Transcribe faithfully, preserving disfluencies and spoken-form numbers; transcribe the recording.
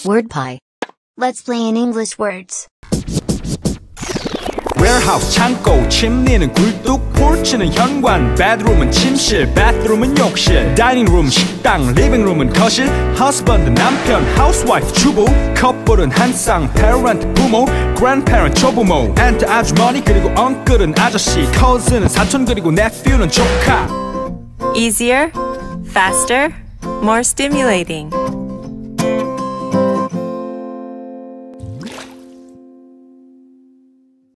WORDPIE. Let's play in English words. Warehouse 창고 침대는 굴뚝 porch는 현관 bedroom은 침실 bathroom은 욕실 dining room 식당 living room은 거실 husband 남편 housewife 주부 커플은 한쌍 parent 부모 grandparent 조부모 aunt 아주머니 그리고 uncle은 아저씨 cousin은 사촌 그리고 nephew는 조카. Easier, faster, more stimulating.